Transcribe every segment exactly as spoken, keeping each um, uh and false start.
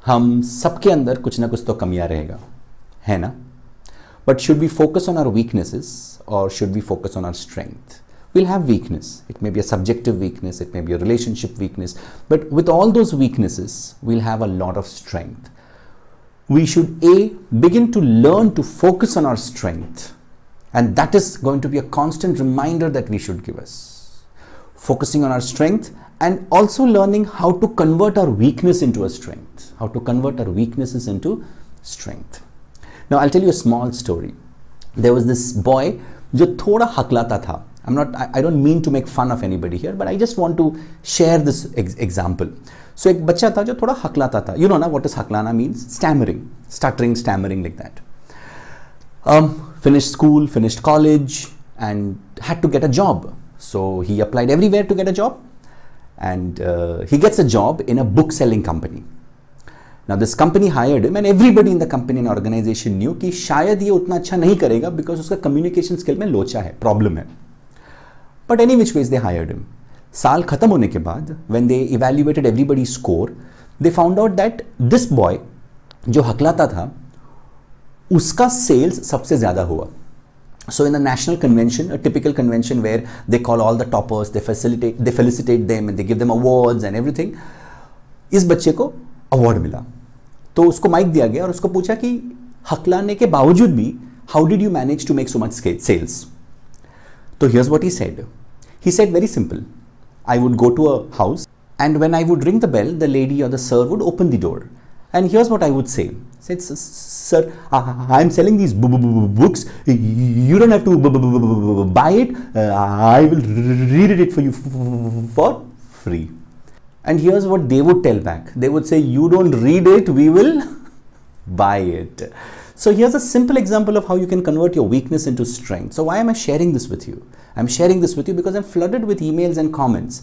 हम सबके अंदर कुछ ना कुछ तो कमियां रहेगा, है ना? But should we focus on our weaknesses or should we focus on our strength? We'll have weakness. It may be a subjective weakness, it may be a relationship weakness, but with all those weaknesses, we'll have a lot of strength. We should A, begin to learn to focus on our strength, and that is going to be a constant reminder that we should give us. Focusing on our strength and also learning how to convert our weakness into a strength, how to convert our weaknesses into strength. Now, I'll tell you a small story. There was this boy जो थोड़ा हकलाता था. I'm not, I, I don't mean to make fun of anybody here, but I just want to share this ex example. So एक बच्चा था जो थोड़ा हकलाता था. You know ना what does हकलाना means? Stammering, stuttering, stammering like that. Um, finished school, finished college, and had to get a job. So he applied everywhere to get a job, and uh, he gets a job in a book selling company. Now this company hired him and everybody in the company and organization knew कि शायद ये उतना अच्छा नहीं करेगा because उसका communication skill में लोचा है, problem है. But any which ways they hired him. साल खत्म होने के बाद when they evaluated everybody's score, they found out that this boy जो हकलाता था उसका sales सबसे ज़्यादा हुआ. So in the national convention, a typical convention where they call all the toppers, they facilitate, they felicitate them and they give them awards and everything. इस बच्चे को award मिला. तो उसको माइक दिया गया और उसको पूछा कि हकलाने के बावजूद भी how did you manage to make so much sales? तो here's what he said. He said very simple. I would go to a house and when I would ring the bell, the lady और the sir would open the door and here's what I would say. Said, sir, I am selling these books. You don't have to buy it. I will read it for you for free. And here's what they would tell back. They would say, you don't read it, we will buy it. So here's a simple example of how you can convert your weakness into strength. So why am I sharing this with you? I'm sharing this with you because I'm flooded with emails and comments.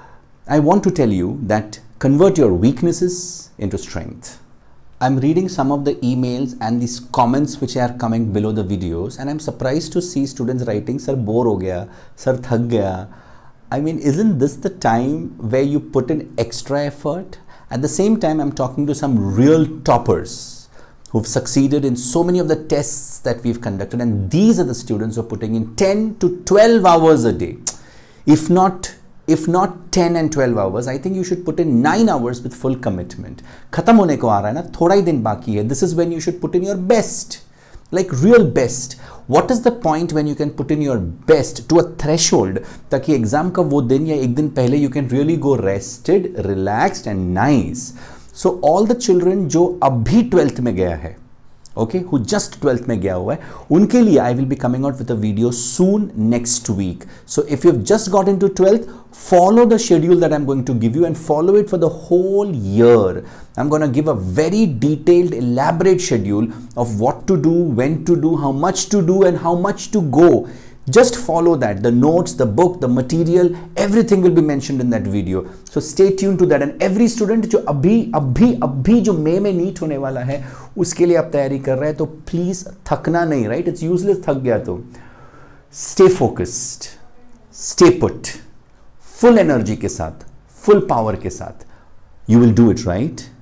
I want to tell you that convert your weaknesses into strength. I'm reading some of the emails and these comments which are coming below the videos, and I'm surprised to see students writing, sir, bore ho gaya, sir, thak gaya. I mean, isn't this the time where you put in extra effort? At the same time, I'm talking to some real toppers who've succeeded in so many of the tests that we've conducted, and these are the students who are putting in ten to twelve hours a day. If not, if not ten and twelve hours, I think you should put in nine hours with full commitment. खत्म होने को आ रहा है ना, थोड़ा ही दिन बाकी है. This is when you should put in your best, like real best. What is the point when you can put in your best to a threshold ताकि एग्जाम का वो दिन या एक दिन पहले you can really go rested, relaxed and nice. So all the children जो अभी ट्वेल्थ में गया है, okay, who just twelfth में गया हुआ है, उनके लिए I will be coming out with a video soon next week. So if you've just got into twelfth, follow the schedule that I'm going to give you and follow it for the whole year. I'm going to give a very detailed, elaborate schedule of what to do, when to do, how much to do and how much to go. Just follow that. The notes, the book, the material, everything will be mentioned in that video. So stay tuned to that. And every student जो अभी अभी अभी जो मई में NEET होने वाला है उसके लिए आप तैयारी कर रहे हैं तो प्लीज थकना नहीं, राइट? इट्स यूजलेस थक गया तो stay focused, stay put, full energy के साथ, फुल पावर के साथ. You will do it, right?